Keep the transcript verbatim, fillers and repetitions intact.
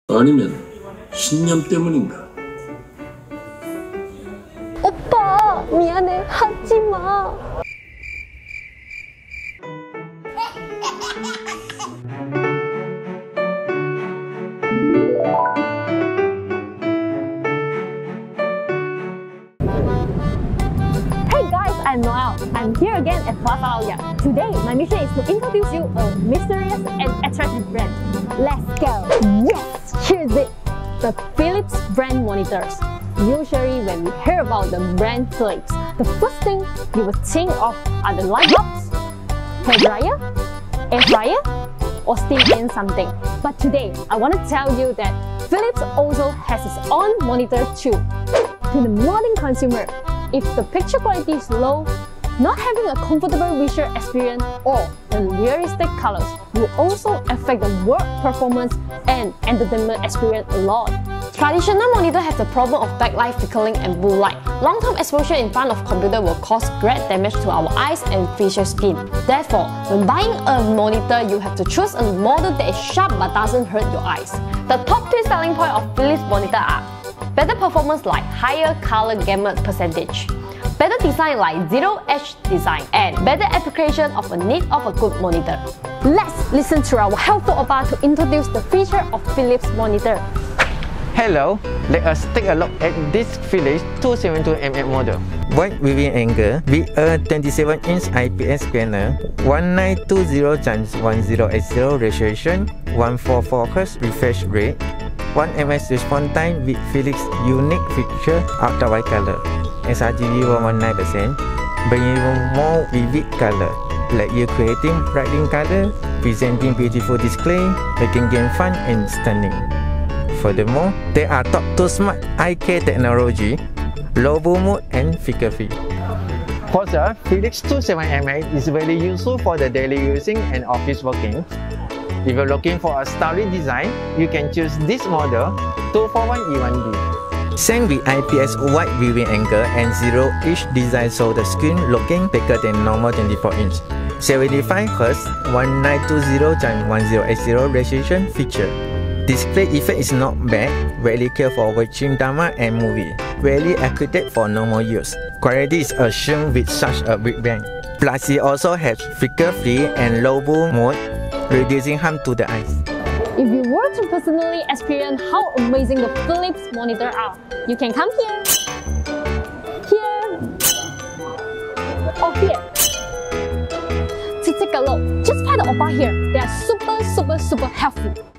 아니면 신념 때문인가? 오빠, 미안해. 하지 마. Hey guys, I'm Noel. I'm here again at Plaza Aoya. Today, my mission is to introduce you a mysterious and attractive brand. Let's go! Yes! Here's it! The Philips brand monitors. Usually when we hear about the brand Philips, the first thing you will think of are the light bulbs, hair dryer, air fryer, or steam in something. But today, I want to tell you that Philips also has its own monitor too. To the modern consumer, if the picture quality is low, not having a comfortable visual experience or the realistic colors will also affect the work performance and entertainment experience a lot. Traditional monitor have the problem of backlight flickering and blue light. Long-term exposure in front of computer will cause great damage to our eyes and facial skin. Therefore, when buying a monitor, you have to choose a model that is sharp but doesn't hurt your eyes. The top three selling points of Philips monitor are better performance like higher color gamut percentage, better design like zero edge design, and better application of a need of a good monitor. Let's listen to our helpful Opa to introduce the feature of Philips monitor. Hello, let us take a look at this Philips two seventy-two millimeter model. Wide viewing angle with a twenty-seven inch I P S scanner, nineteen twenty by ten eighty resolution, one forty-four hertz refresh rate, one millimeter response time with Philips unique feature ultra wide color, S R G B one hundred nineteen percent, bringing more vivid color, let you creating brightening color, presenting beautiful display, making game fun and stunning. Furthermore, there are top two smart eye care technology, low boom mode and flicker-free. For the Philips two seventy-two millimeter is very useful for the daily using and office working. If you're looking for a stylish design, you can choose this model two forty-one E one B. Same with I P S wide viewing angle and zero edge design, so the screen looking bigger than normal twenty-four inch. seventy-five hertz, nineteen twenty by ten eighty resolution feature. Display effect is not bad, very clear for watching drama and movie, very accurate for normal use. Quality is assumed with such a big brand. Plus it also has flicker-free and low boom mode, reducing harm to the eyes. If you were to personally experience how amazing the Philips monitor are, you can come here, here, or here to take a look. Just find the Opa here. They are super, super, super helpful.